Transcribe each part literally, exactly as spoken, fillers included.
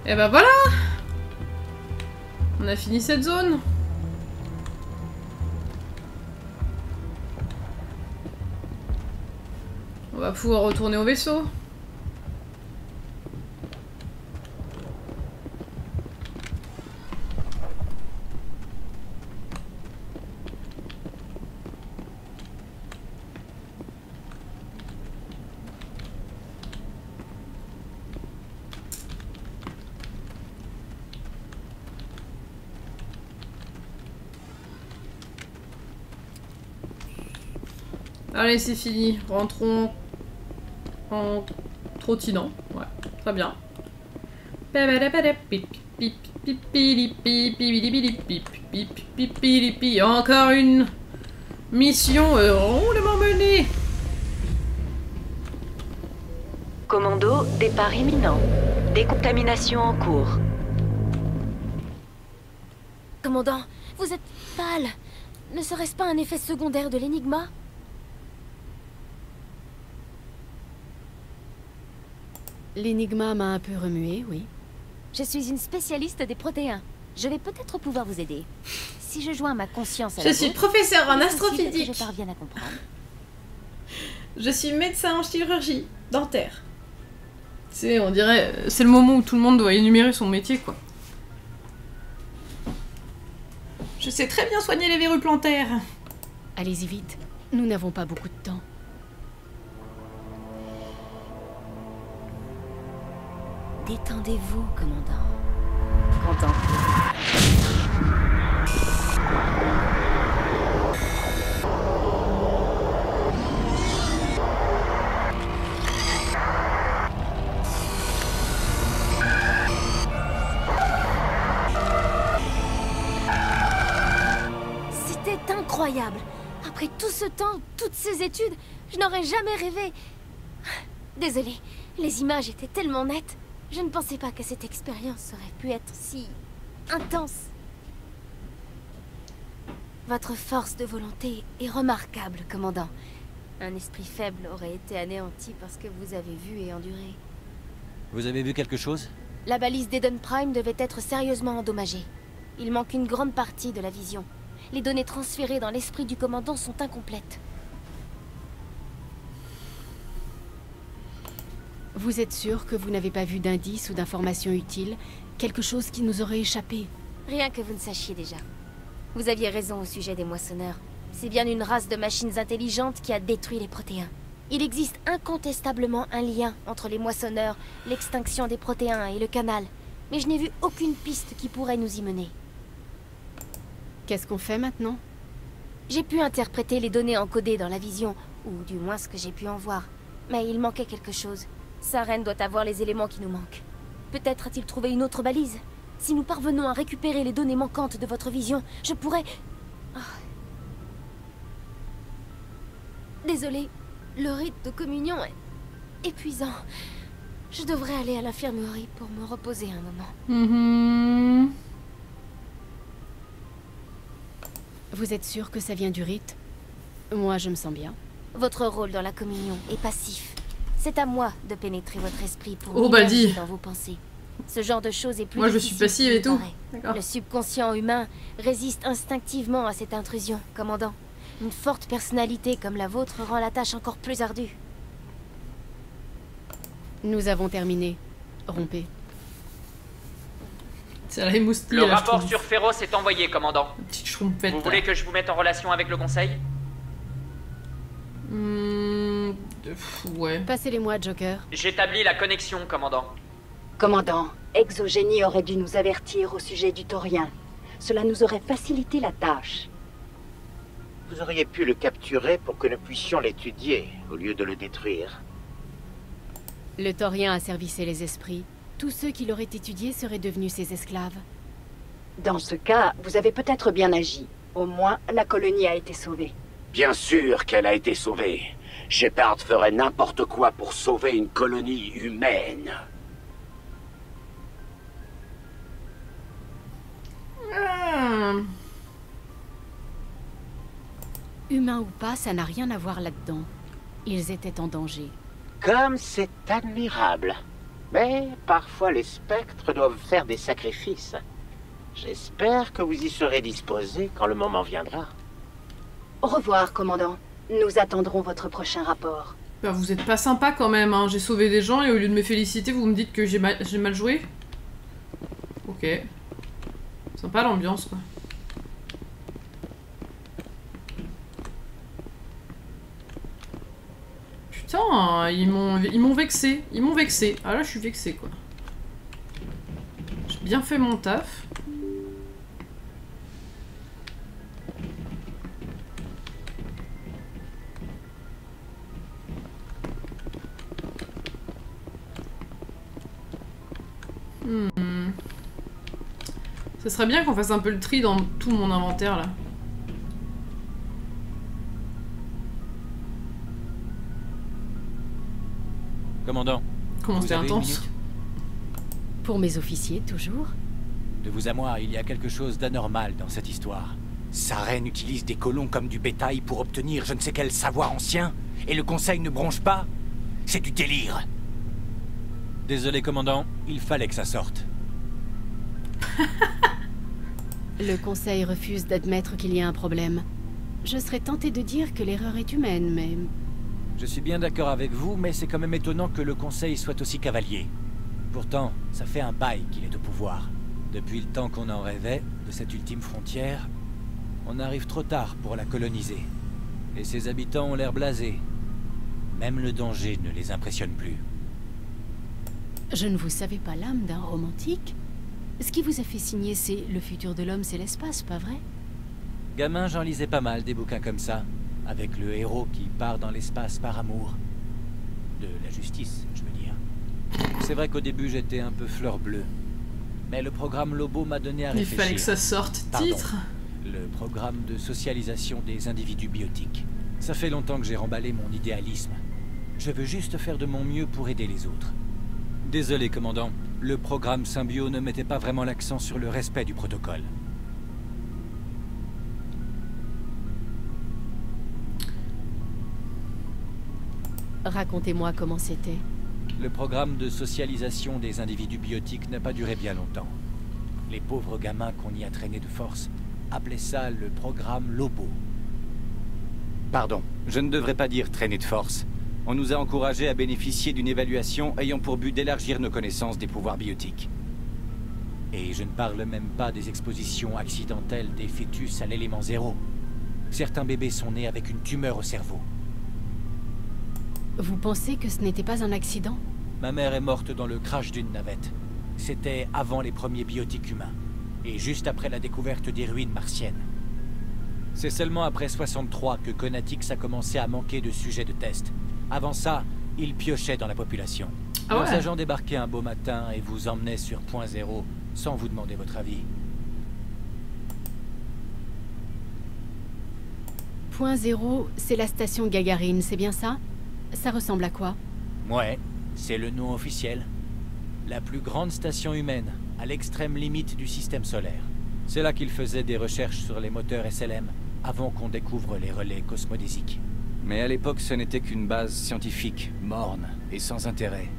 Et bah voilà! On a fini cette zone. On va pouvoir retourner au vaisseau. Allez, c'est fini. Rentrons en trottinant. Ouais, très bien. Encore une mission rondement menée. Commando, départ imminent. Décontamination en cours. Commandant, vous êtes pâle. Ne serait-ce pas un effet secondaire de l'énigma? L'énigma m'a un peu remué, oui. Je suis une spécialiste des protéins. Je vais peut-être pouvoir vous aider. Si je joins ma conscience à Je la suis vôtre, professeur en il est possible astrophysique. que je parvienne à comprendre. Je suis médecin en chirurgie dentaire. C'est, on dirait, c'est le moment où tout le monde doit énumérer son métier, quoi. Je sais très bien soigner les verrues plantaires. Allez-y vite, nous n'avons pas beaucoup de temps. Détendez-vous, commandant. Contemplez. C'était incroyable. Après tout ce temps, toutes ces études, je n'aurais jamais rêvé. Désolée, les images étaient tellement nettes. Je ne pensais pas que cette expérience aurait pu être si intense. Votre force de volonté est remarquable, commandant. Un esprit faible aurait été anéanti par ce que vous avez vu et enduré. Vous avez vu quelque chose? La balise d'Eden Prime devait être sérieusement endommagée. Il manque une grande partie de la vision. Les données transférées dans l'esprit du commandant sont incomplètes. Vous êtes sûr que vous n'avez pas vu d'indices ou d'informations utiles? Quelque chose qui nous aurait échappé? Rien que vous ne sachiez déjà. Vous aviez raison au sujet des moissonneurs. C'est bien une race de machines intelligentes qui a détruit les protéins. Il existe incontestablement un lien entre les moissonneurs, l'extinction des protéins et le canal. Mais je n'ai vu aucune piste qui pourrait nous y mener. Qu'est-ce qu'on fait maintenant? J'ai pu interpréter les données encodées dans la vision, ou du moins ce que j'ai pu en voir. Mais il manquait quelque chose. Saren doit avoir les éléments qui nous manquent. Peut-être a-t-il trouvé une autre balise? Si nous parvenons à récupérer les données manquantes de votre vision, je pourrais... Oh. Désolée, le rite de communion est épuisant. Je devrais aller à l'infirmerie pour me reposer un moment. Mm-hmm. Vous êtes sûr que ça vient du rite? Moi, je me sens bien. Votre rôle dans la communion est passif. C'est à moi de pénétrer votre esprit pour Oh bah m'immerger dis. dans vos pensées. Ce genre de choses est plus Moi je suis difficile passive qu'il et tout. paraît. D'accord. Le subconscient humain résiste instinctivement à cette intrusion, commandant. Une forte personnalité comme la vôtre rend la tâche encore plus ardue. Nous avons terminé. Rompez. C'est la émoustille. Le rapport sur Féros est envoyé, commandant. Petite schrumpette. Vous voulez que je vous mette en relation avec le conseil? Mmh, pff, ouais. Passez-les-moi, Joker. J'établis la connexion, commandant. Commandant, Exogénie aurait dû nous avertir au sujet du taurien. Cela nous aurait facilité la tâche. Vous auriez pu le capturer pour que nous puissions l'étudier, au lieu de le détruire. Le taurien a servicé les esprits. Tous ceux qui l'auraient étudié seraient devenus ses esclaves. Dans ce cas, vous avez peut-être bien agi. Au moins, la colonie a été sauvée. Bien sûr qu'elle a été sauvée. Shepard ferait n'importe quoi pour sauver une colonie humaine. Ah. Humains ou pas, ça n'a rien à voir là-dedans. Ils étaient en danger. Comme c'est admirable. Mais parfois les spectres doivent faire des sacrifices. J'espère que vous y serez disposé quand le moment viendra. Au revoir, commandant. Nous attendrons votre prochain rapport. Bah, vous êtes pas sympa quand même, hein. J'ai sauvé des gens et au lieu de me féliciter, vous me dites que j'ai mal... j'ai mal joué. Ok. Sympa l'ambiance, quoi. Putain, ils m'ont ils m'ont vexé. Ils m'ont vexé. Ah là, je suis vexé, quoi. J'ai bien fait mon taf. Hmm. Ce serait bien qu'on fasse un peu le tri dans tout mon inventaire là. Commandant. Comment c'était avez une intense. minute? Pour mes officiers, toujours. De vous à moi, il y a quelque chose d'anormal dans cette histoire. Sa reine utilise des colons comme du bétail pour obtenir je ne sais quel savoir ancien, et le conseil ne bronche pas? C'est du délire. Désolé, commandant, il fallait que ça sorte. Le conseil refuse d'admettre qu'il y a un problème. Je serais tenté de dire que l'erreur est humaine, mais... Je suis bien d'accord avec vous, mais c'est quand même étonnant que le conseil soit aussi cavalier. Pourtant, ça fait un bail qu'il est au pouvoir. Depuis le temps qu'on en rêvait, de cette ultime frontière, on arrive trop tard pour la coloniser. Et ses habitants ont l'air blasés. Même le danger ne les impressionne plus. Je ne vous savais pas l'âme d'un romantique. Ce qui vous a fait signer, c'est « Le futur de l'homme, c'est l'espace », pas vrai? Gamin, j'en lisais pas mal des bouquins comme ça, avec le héros qui part dans l'espace par amour. De la justice, je veux dire. C'est vrai qu'au début, j'étais un peu fleur bleue. Mais le programme Lobo m'a donné à Il réfléchir. fallait que ça sorte. Pardon. Titre. Le programme de socialisation des individus biotiques. Ça fait longtemps que j'ai remballé mon idéalisme. Je veux juste faire de mon mieux pour aider les autres. Désolé, commandant. Le programme Symbio ne mettait pas vraiment l'accent sur le respect du protocole. Racontez-moi comment c'était. Le programme de socialisation des individus biotiques n'a pas duré bien longtemps. Les pauvres gamins qu'on y a traînés de force appelaient ça le programme Lobo. Pardon, je ne devrais pas dire traîner de force. On nous a encouragés à bénéficier d'une évaluation ayant pour but d'élargir nos connaissances des pouvoirs biotiques. Et je ne parle même pas des expositions accidentelles des fœtus à l'élément zéro. Certains bébés sont nés avec une tumeur au cerveau. Vous pensez que ce n'était pas un accident? Ma mère est morte dans le crash d'une navette. C'était avant les premiers biotiques humains, et juste après la découverte des ruines martiennes. C'est seulement après soixante-trois que Conatix a commencé à manquer de sujets de test. Avant ça, il piochait dans la population. Ah Nos ouais. agents débarquaient un beau matin et vous emmenaient sur Point Zéro, sans vous demander votre avis. Point Zéro, c'est la station Gagarine, c'est bien ça? Ça ressemble à quoi? Ouais, c'est le nom officiel. La plus grande station humaine, à l'extrême limite du système solaire. C'est là qu'ils faisaient des recherches sur les moteurs S L M, avant qu'on découvre les relais cosmodésiques. Mais à l'époque, ce n'était qu'une base scientifique, morne et sans intérêt.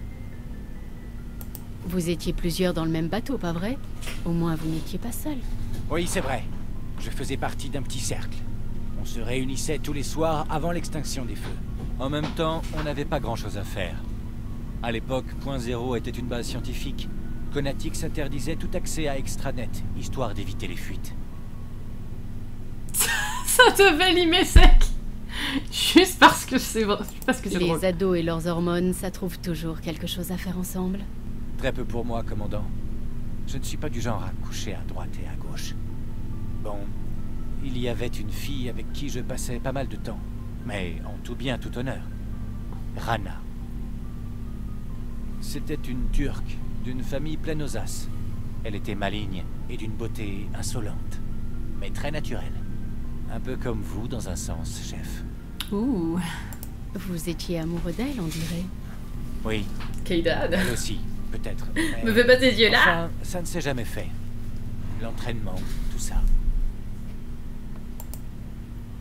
Vous étiez plusieurs dans le même bateau, pas vrai? Au moins, vous n'étiez pas seul. Oui, c'est vrai. Je faisais partie d'un petit cercle. On se réunissait tous les soirs avant l'extinction des feux. En même temps, on n'avait pas grand-chose à faire. À l'époque, Point Zéro était une base scientifique. Conatix interdisait tout accès à Extranet, histoire d'éviter les fuites. Ça devait limer sec. Juste parce que c'est parce que c'est drôle. Les ados et leurs hormones, ça trouve toujours quelque chose à faire ensemble. Très peu pour moi, commandant. Je ne suis pas du genre à coucher à droite et à gauche. Bon, il y avait une fille avec qui je passais pas mal de temps. Mais en tout bien, tout honneur. Rana. C'était une Turque, d'une famille pleine aux as. Elle était maligne et d'une beauté insolente, mais très naturelle. Un peu comme vous, dans un sens, chef. Ouh. Vous étiez amoureux d'elle, on dirait. Oui, Kaydad. elle aussi, peut-être. mais- Me fais pas tes yeux là. Enfin, ça ne s'est jamais fait. L'entraînement, tout ça.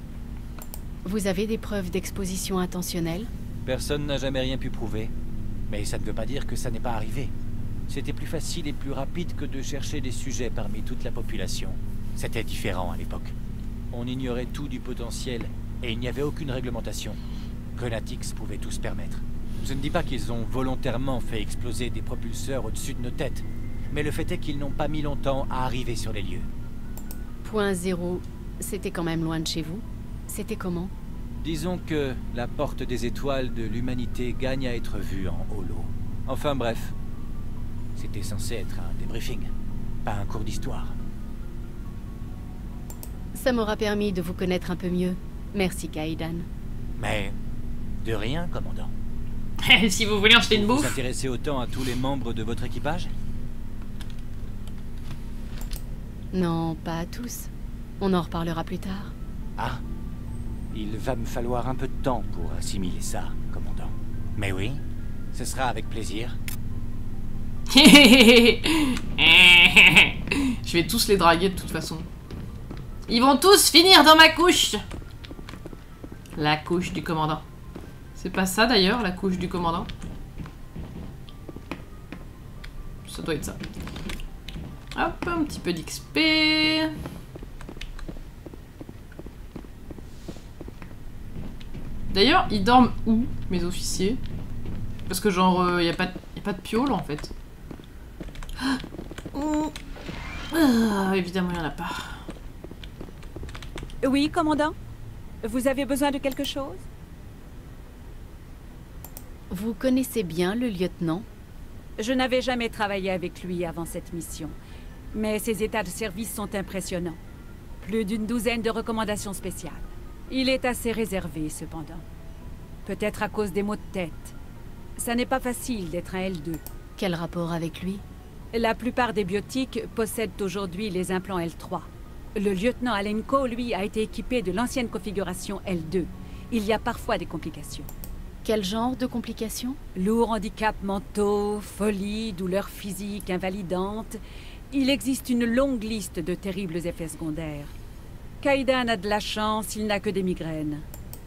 Vous avez des preuves d'exposition intentionnelle? Personne n'a jamais rien pu prouver. Mais ça ne veut pas dire que ça n'est pas arrivé. C'était plus facile et plus rapide que de chercher des sujets parmi toute la population. C'était différent à l'époque. On ignorait tout du potentiel, et il n'y avait aucune réglementation. Conatix pouvait tout se permettre. Je ne dis pas qu'ils ont volontairement fait exploser des propulseurs au-dessus de nos têtes, mais le fait est qu'ils n'ont pas mis longtemps à arriver sur les lieux. Point zéro, c'était quand même loin de chez vous. C'était comment? Disons que la porte des étoiles de l'humanité gagne à être vue en holo. Enfin bref, c'était censé être un débriefing, pas un cours d'histoire. Ça m'aura permis de vous connaître un peu mieux. Merci, Kaidan. Mais de rien, commandant. Si vous voulez acheter une Vous vous bouffe. intéressez autant à tous les membres de votre équipage? Non, pas à tous. On en reparlera plus tard. Ah, il va me falloir un peu de temps pour assimiler ça, commandant. Mais oui, ce sera avec plaisir. Je vais tous les draguer de toute façon. Ils vont tous finir dans ma couche. La couche du commandant. C'est pas ça d'ailleurs, la couche du commandant? Ça doit être ça. Hop, un petit peu d'X P. D'ailleurs, ils dorment où, mes officiers? Parce que genre, il euh, n'y a, a pas de piole en fait. Ah, ah, évidemment, il n'y en a pas. Oui, commandant? Vous avez besoin de quelque chose? Vous connaissez bien le lieutenant? Je n'avais jamais travaillé avec lui avant cette mission. Mais ses états de service sont impressionnants. Plus d'une douzaine de recommandations spéciales. Il est assez réservé, cependant. Peut-être à cause des maux de tête. Ça n'est pas facile d'être un L deux. Quel rapport avec lui? La plupart des biotiques possèdent aujourd'hui les implants L trois. Le lieutenant Alenko, lui, a été équipé de l'ancienne configuration L deux. Il y a parfois des complications. Quel genre de complications? Lourds handicaps mentaux, folie, douleurs physiques invalidantes. Il existe une longue liste de terribles effets secondaires. Kaidan a de la chance, il n'a que des migraines.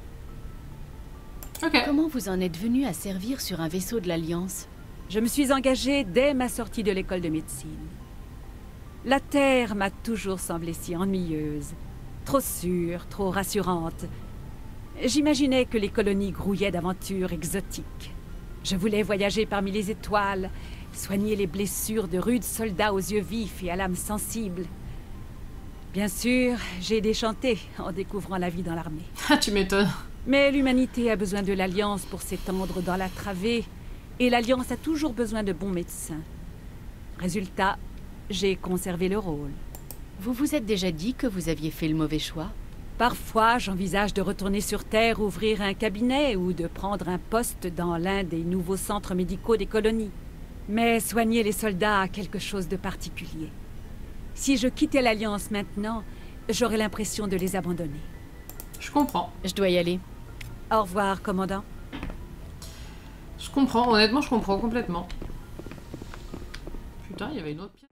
Ok. Comment vous en êtes venu à servir sur un vaisseau de l'Alliance? Je me suis engagée dès ma sortie de l'école de médecine. La Terre m'a toujours semblé si ennuyeuse. Trop sûre, trop rassurante. J'imaginais que les colonies grouillaient d'aventures exotiques. Je voulais voyager parmi les étoiles, soigner les blessures de rudes soldats aux yeux vifs et à l'âme sensible. Bien sûr, j'ai déchanté en découvrant la vie dans l'armée. Ah, tu m'étonnes. Mais l'humanité a besoin de l'Alliance pour s'étendre dans la travée, et l'Alliance a toujours besoin de bons médecins. Résultat, j'ai conservé le rôle. Vous vous êtes déjà dit que vous aviez fait le mauvais choix? Parfois, j'envisage de retourner sur Terre, ouvrir un cabinet ou de prendre un poste dans l'un des nouveaux centres médicaux des colonies. Mais soigner les soldats a quelque chose de particulier. Si je quittais l'Alliance maintenant, j'aurais l'impression de les abandonner. Je comprends. Je dois y aller. Au revoir, commandant. Je comprends, honnêtement, je comprends complètement. Putain, il y avait une autre pièce.